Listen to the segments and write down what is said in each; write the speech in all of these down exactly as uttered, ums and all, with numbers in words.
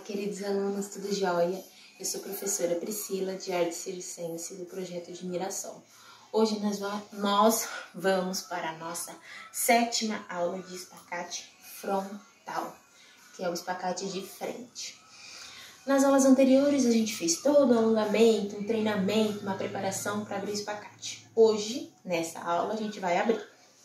queridos alunos, tudo jóia? Eu sou a professora Priscila, de Arte Circense, do Projeto de Mirassol. Hoje nós, nós vamos para a nossa sétima aula de espacate frontal, que é o espacate de frente. Nas aulas anteriores a gente fez todo um alongamento, um treinamento, uma preparação para abrir o espacate. Hoje, nessa aula, a gente vai abrir.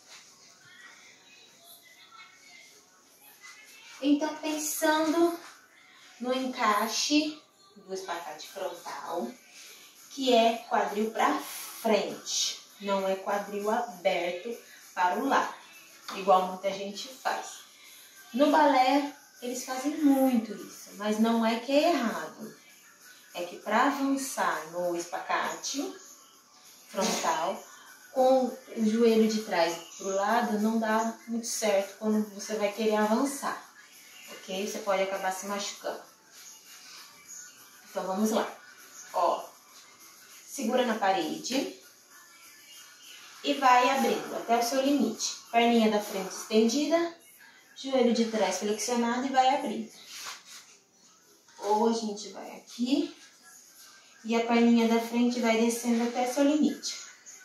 Então, pensando no encaixe do espacate frontal, que é quadril para frente, não é quadril aberto para o lado, igual muita gente faz. No balé, eles fazem muito isso, mas não é que é errado. É que para avançar no espacate frontal, com o joelho de trás para o lado, não dá muito certo quando você vai querer avançar. Ok? Você pode acabar se machucando. Então, vamos lá. Ó, segura na parede e vai abrindo até o seu limite. Perninha da frente estendida, joelho de trás flexionado e vai abrindo. Ou a gente vai aqui e a perninha da frente vai descendo até o seu limite.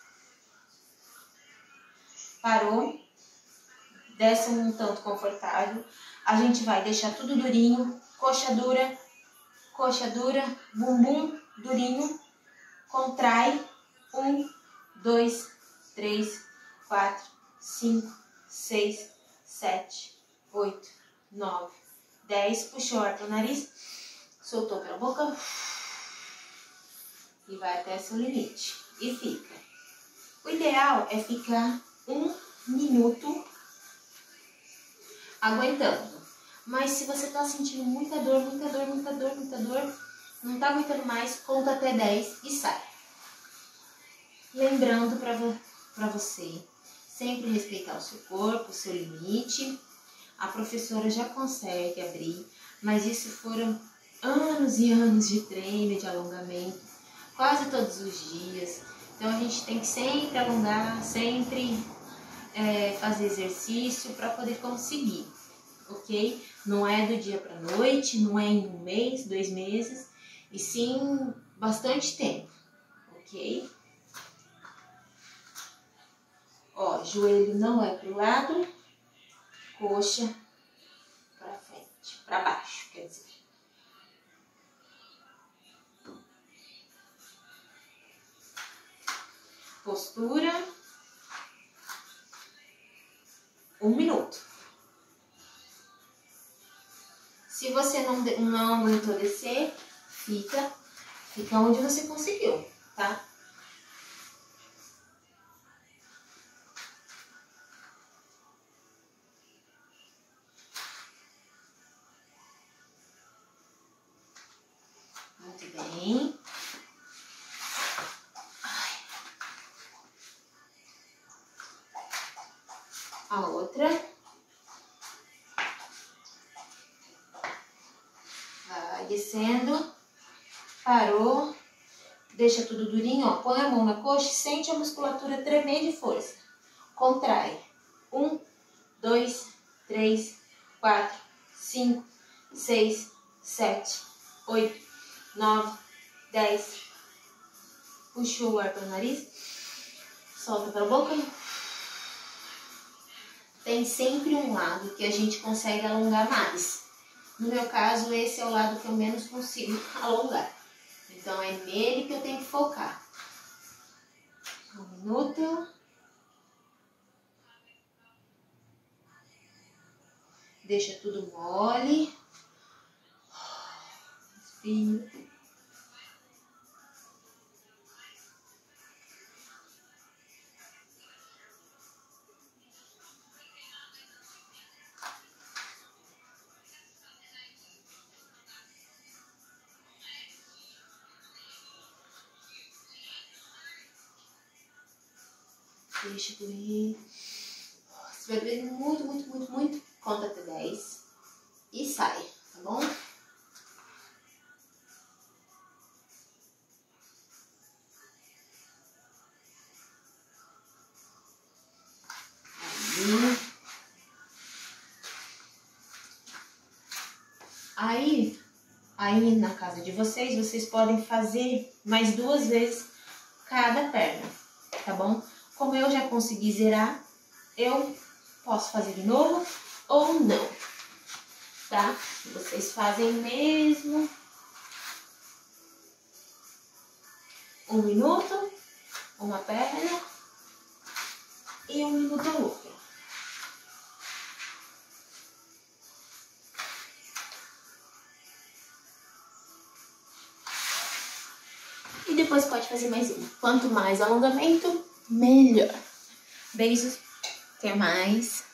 Parou? Desce um tanto confortável. A gente vai deixar tudo durinho, coxa dura, coxa dura, bumbum durinho, contrai, um, dois, três, quatro, cinco, seis, sete, oito, nove, dez, puxou o ar pro nariz, soltou pela boca e vai até seu limite e fica. O ideal é ficar um minuto aguentando. Mas se você tá sentindo muita dor, muita dor, muita dor, muita dor, não tá aguentando mais, conta até dez e sai. Lembrando pra, pra você sempre respeitar o seu corpo, o seu limite. A professora já consegue abrir, mas isso foram anos e anos de treino, de alongamento, quase todos os dias. Então a gente tem que sempre alongar, sempre é, fazer exercício para poder conseguir. Ok? Não é do dia para noite, não é em um mês, dois meses, e sim bastante tempo, ok? Ó, joelho não é pro lado, coxa para frente, para baixo, quer dizer. Postura, um minuto. Se você não, não aguentou descer, fica, fica onde você conseguiu, tá? Muito bem. A outra. Vai descendo, parou, deixa tudo durinho, ó, põe a mão na coxa e sente a musculatura tremer de força. Contrai. Um, dois, três, quatro, cinco, seis, sete, oito, nove, dez. Puxou o ar pelo nariz, solta pela boca. Tem sempre um lado que a gente consegue alongar mais. No meu caso, esse é o lado que eu menos consigo alongar. Então, é nele que eu tenho que focar. Um minuto. Deixa tudo mole. Respira. Deixa correr. Você vai beber muito, muito, muito, muito. Conta até dez. E sai, tá bom? Aí, aí na casa de vocês, vocês podem fazer mais duas vezes cada perna, tá bom? Como eu já consegui zerar, eu posso fazer de novo ou não, tá? Vocês fazem mesmo um minuto, uma perna e um minuto a outra. E depois pode fazer mais uma. Quanto mais alongamento, melhor. Beijos, até mais.